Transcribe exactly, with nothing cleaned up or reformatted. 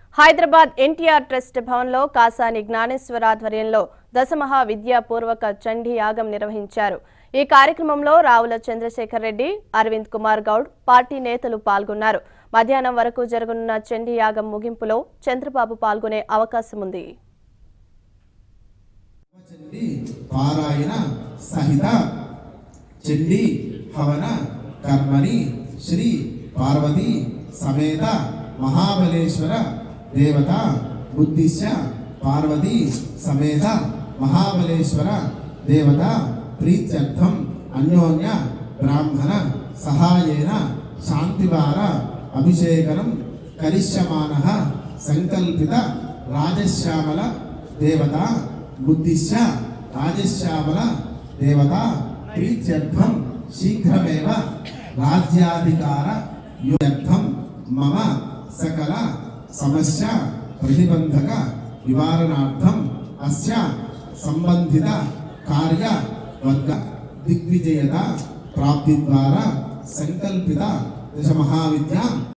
Hyderabad NTR trust భవన్లో కాసాని జ్ఞానేశ్వర ఆధ్వర్యంలో దశమహా విద్యాపూర్వక చండీ యాగం నిర్వహించారు। ఈ కార్యక్రమంలో రావుల చంద్రశేఖర్ రెడ్డి, అరవింద్ కుమార్ గౌడ్ పార్టీ నేతలు పాల్గొన్నారు। మధ్యాహ్నం వరకు జరగనున్న చండీ యాగం ముగింపులో చంద్రబాబు పాల్గొనే అవకాశం ఉంది। పారాయణ సహిత చండీ హవన కర్మని శ్రీ పార్వతీ సమేత महाबलेश्वर देवता बुद्धिश्य पार्वती समेत महाबलेश्वर देवता प्रीत्यर्थम अन्योन्य ब्राह्मण सहायेन शांतिवार अभिषेकनं करिष्यमानः संकल्पित राजश्यामल देवता बुद्धिश्य राजश्यामल देवता प्रीत्यर्थम शीघ्रमेव राज्याधिकार युद्धम मम सकल समस्या प्रतिबंधक निवारणार्थम अस्य संबंधित कार्य वर्ग दिग्विजयता प्राप्ति द्वारा संकल्पित दश महाविद्या